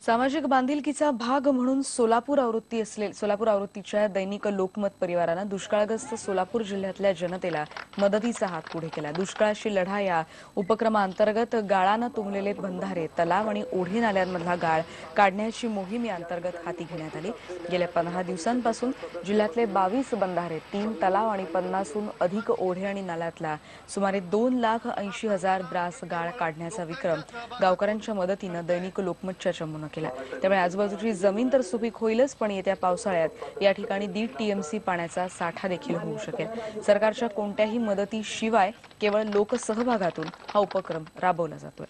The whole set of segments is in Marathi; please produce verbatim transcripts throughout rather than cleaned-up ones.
सामाजिक बांधिलकीचा भाग म्हणून सोलापूर आवृत्ती असलेल्या सोलापूर आवृत्तीच्या दैनिक लोकमत परिवारानं दुष्काळग्रस्त सोलापूर जिल्ह्यातल्या जनतेला मदतीचा हात पुढे केला। दुष्काळाशी लढा या उपक्रमाअंतर्गत गाळानं तुंबलेले बंधारे, तलाव आणि ओढे नाल्यांमधला गाळ काढण्याची मोहीम या अंतर्गत हाती घेण्यात आली। गेल्या पंधरा दिवसांपासून जिल्ह्यातले बावीस बंधारे, तीन तलाव आणि पन्नासहून अधिक ओढे आणि नाल्यातला सुमारे दोन लाख ऐंशी हजार ब्रास गाळ काढण्याचा विक्रम गावकऱ्यांच्या मदतीनं दैनिक लोकमतच्या चमूनं केला। त्यामुळे आजूबाजूची जमीन तर सुपीक होईलच, पण येत्या पावसाळ्यात या ठिकाणी दीड टीएमसी पाण्याचा साठा देखील होऊ शकेल। सरकारच्या कोणत्याही मदतीशिवाय केवळ लोकसहभागातून हा उपक्रम राबवला जातोय।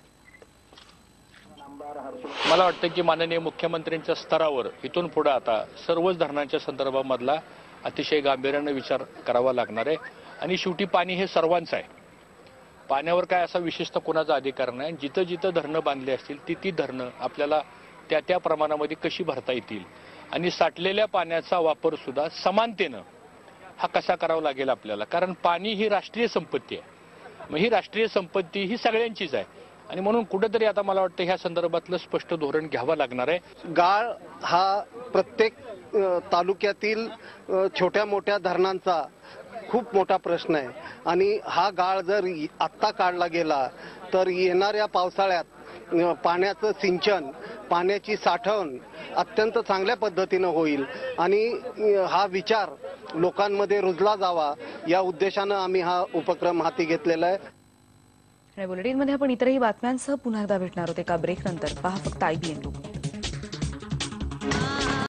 मला वाटतं की माननीय मुख्यमंत्र्यांच्या स्तरावर इथून पुढे आता सर्वच धरणांच्या संदर्भामधला अतिशय गांभीर्याने विचार करावा लागणार आहे। आणि शेवटी पाणी हे सर्वांचं आहे, पाण्यावर काय असा विशिष्ट कोणाचा अधिकार नाही। जिथं जिथं धरणं बांधली असतील ती ती धरणं आपल्याला त्या त्या प्रमाणामध्ये कशी भरता येतील आणि साठलेल्या पाण्याचा वापर सुद्धा समानतेनं हा कसा करावा लागेल आपल्याला, कारण पाणी ही राष्ट्रीय संपत्ती आहे। मग ही राष्ट्रीय संपत्ती ही सगळ्यांचीच आहे आणि म्हणून कुठेतरी आता मला वाटतं ह्या संदर्भातलं स्पष्ट धोरण घ्यावं लागणार आहे। गाळ हा प्रत्येक तालुक्यातील छोट्या मोठ्या धरणांचा खूप मोठा प्रश्न आहे आणि हा गाळ जर आत्ता काढला गेला तर येणाऱ्या पावसाळ्यात पाण्याचं सिंचन, पाण्याची साठवण अत्यंत चांगल्या पद्धतीनं होईल आणि हा विचार लोकांमध्ये रुजला जावा या उद्देशानं आम्ही हा उपक्रम हाती घेतलेला आहे। आणि बुलेटिनमध्ये आपण इतरही बातम्यांसह पुन्हा एकदा भेटणार आहोत एका ब्रेक नंतर। पहा फक्त आयबीएन लोकमत।